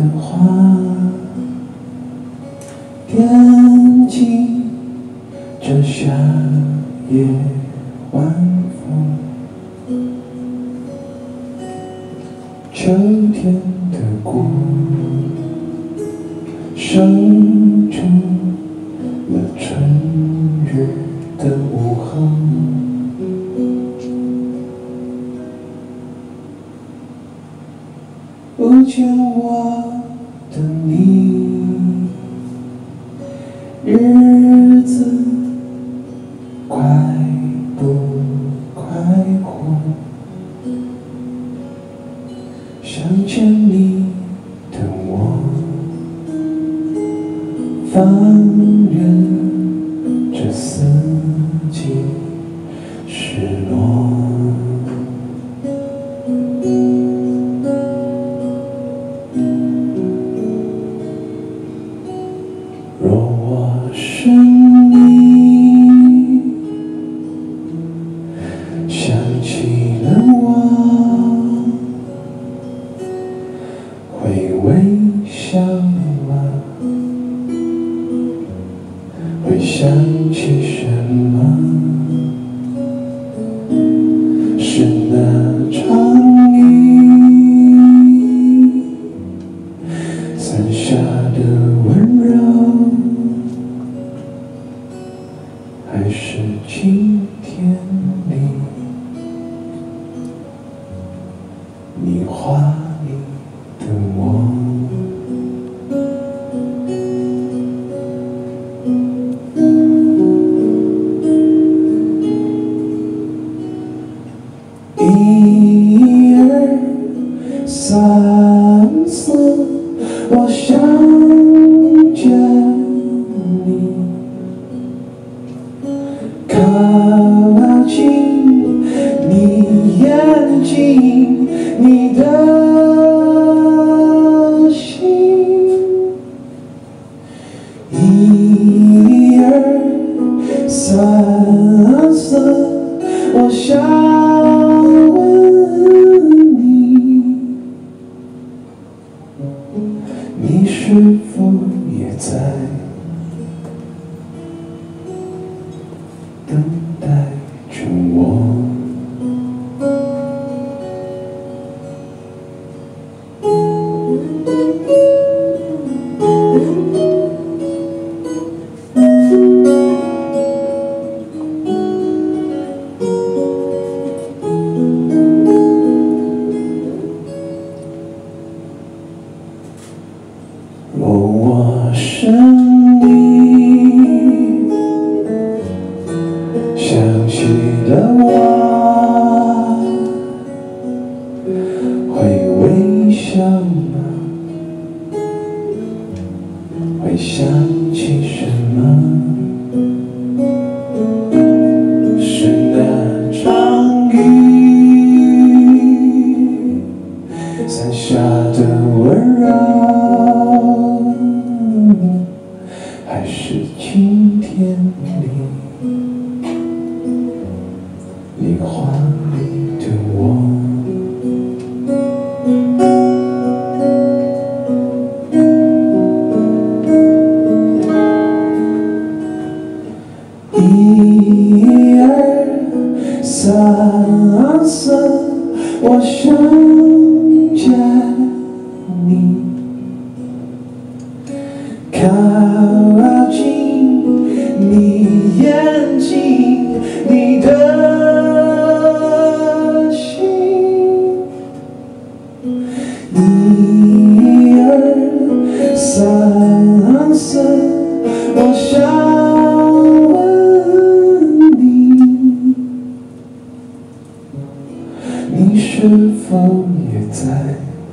花，惦记着夏夜晚风，秋天的果守住了春日的午后。不见我的你，日子快不快活？想见你的我，放任这四季失落。若我是你，想起了我，会微笑吗？会想起什么？是那场雨伞下的温柔，还是晴天里你画里的我？一二三四，我想见你，靠近你眼睛，你的心。一二三四，我想问你，你是否也在等待着我？若我是你，想起了我，会微笑吗？会想起什么？是那场雨伞下的温柔，还是晴天里你画里的我？一二三四，我想见你，靠近你眼睛，你的心。一二三四，我想问你，你是否也在？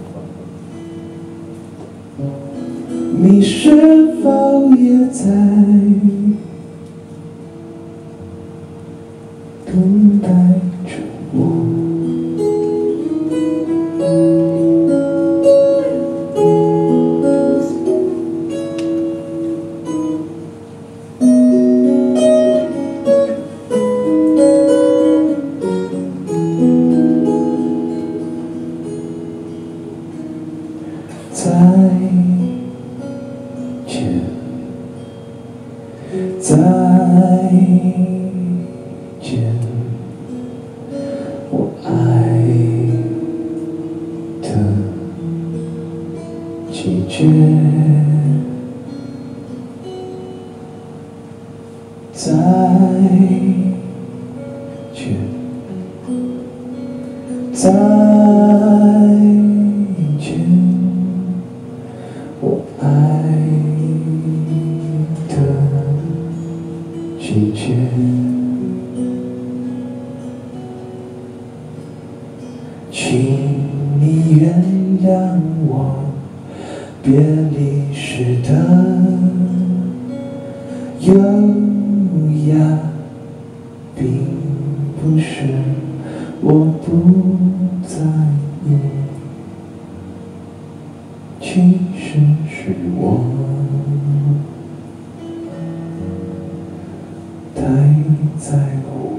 你是否也在等待着我？在再见，我爱的季节。再见，再见，我爱的季节。请你原谅我别离时的优雅，并不是我不在意，其实是我太在乎。